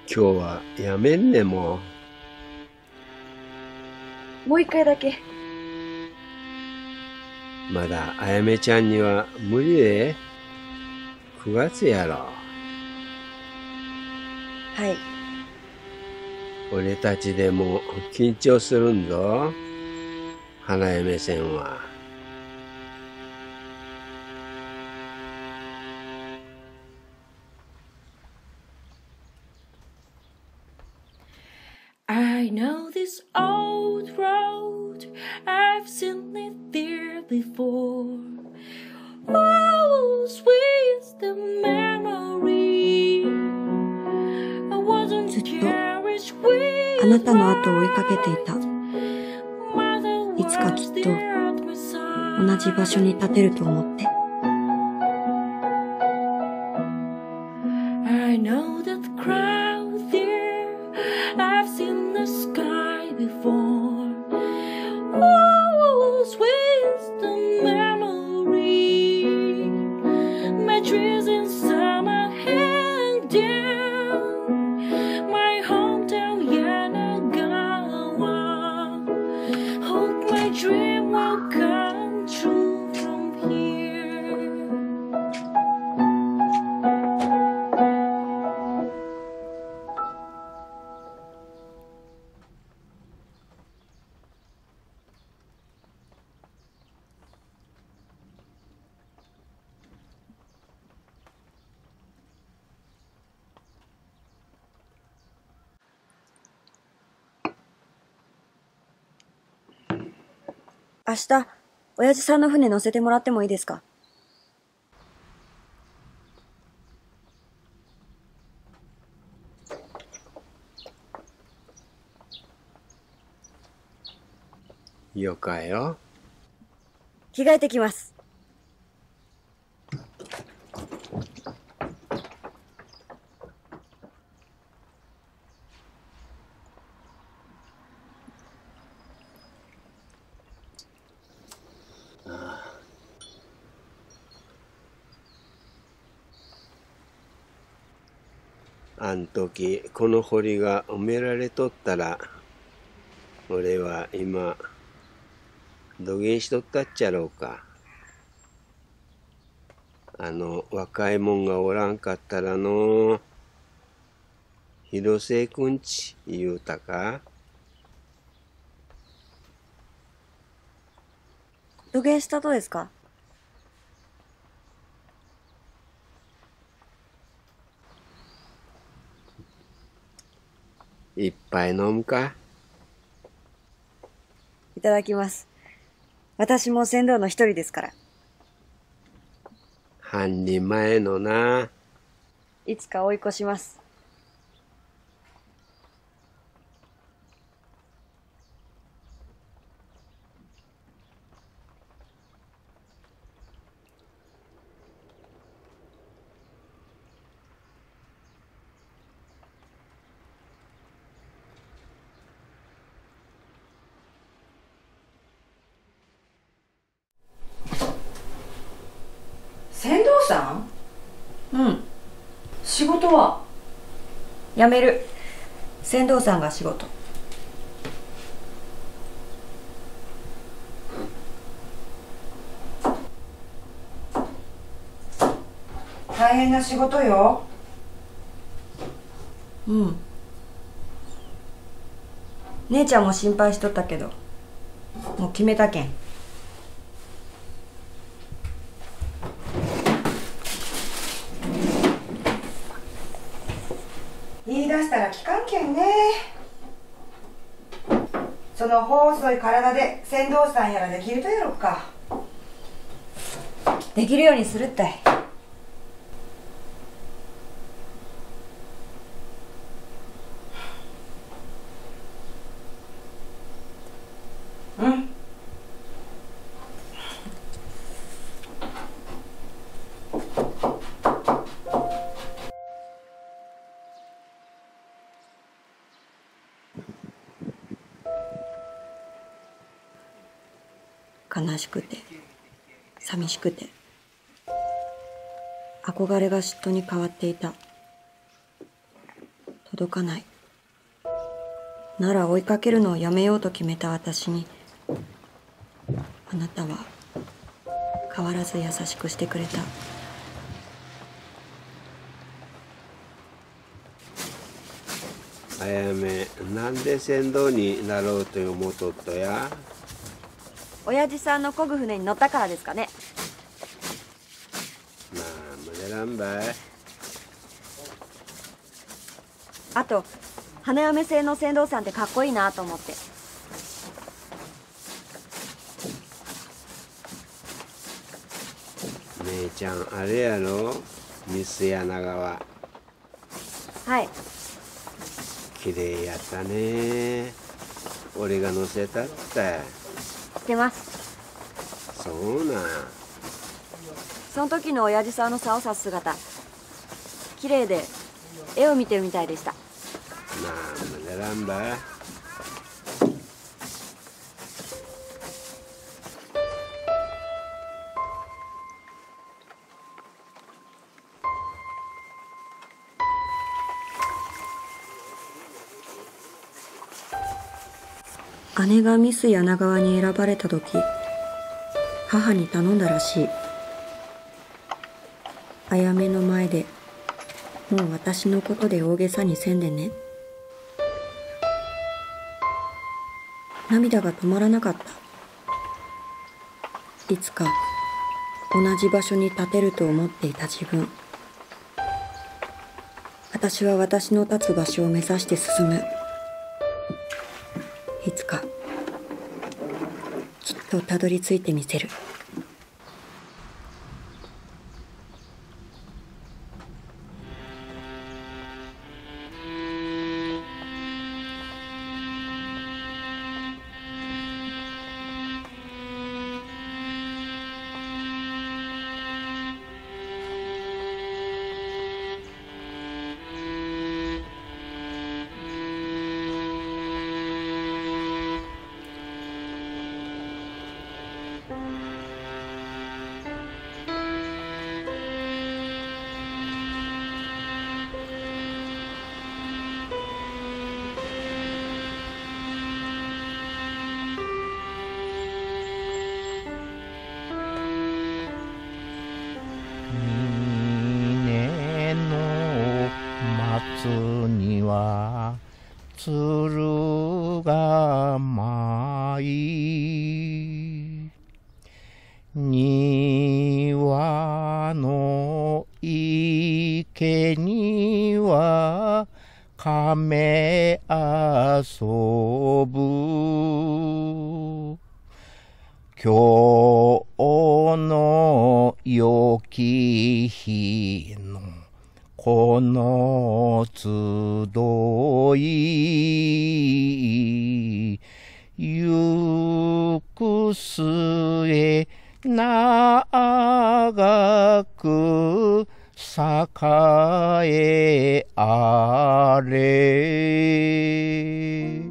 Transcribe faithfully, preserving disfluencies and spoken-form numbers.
今日はやめんねももう一回だけ。 う。まだあやめちゃんには無理で。くがつやろ。 はい。 俺たちでも緊張するんぞ。花嫁線は。 I know this old road, I've seen it there before. Oh, sweet the memory. I wasn't cherished with あなたの後を追いかけていた。いつかきっと同じ場所に立てると思って。 I know that crowd there. I've seen the sky before. Oh, sweet the memory. My trees in summer hang down. My hometown Yanagawa. Hope my dream will come true from here. 「明日、親父さんの船乗せてもらってもいいですか？」 よかよ。 着替えてきます。 あん時この堀が埋められとったら、俺は今土下しとったっちゃろうか。あの若いもんがおらんかったらの、広末くんち言うたか。 土下したとですか？ 一杯飲むか。 いただきます。私も船頭の一人ですから。 半人前のな。 いつか追い越します。 船頭さん？ うん。 仕事は？ 辞める。船頭さんが仕事。 大変な仕事よ。 うん。姉ちゃんも心配しとったけど、もう決めたけん。 言い出したら聞かんけんね。その細い体で船頭さんやらできるとやろか。 できるようにするったい。 うん。 悲しくて、寂しくて、憧れが嫉妬に変わっていた。 届かない。なら追いかけるのをやめようと決めた私に、あなたは変わらず優しくしてくれた。 あやめ、なんで船頭になろうと思うとっとや。 親父さんの漕ぐ船に乗ったからですかね。 まあ無駄なんばい。 あと花嫁製の船頭さんってかっこいいなと思って。 姉ちゃんあれやろ、ミス柳川。 はい。 綺麗やったね。俺が乗せたって。 知ってます。 そうなん。 その時の親父さんの竿を差す姿、綺麗で絵を見てるみたいでした。 なんでなんばい。 姉がミス柳川に選ばれた時、母に頼んだらしい。あやめの前でもう私のことで大げさにせんでね。涙が止まらなかった。いつか同じ場所に立てると思っていた自分。私は私の立つ場所を目指して進む。いつかきっとたどり着いてみせる。 夏には鶴が舞い、庭の池には亀遊ぶ。今日の良き日のこの集い、行く末長く栄えあれ。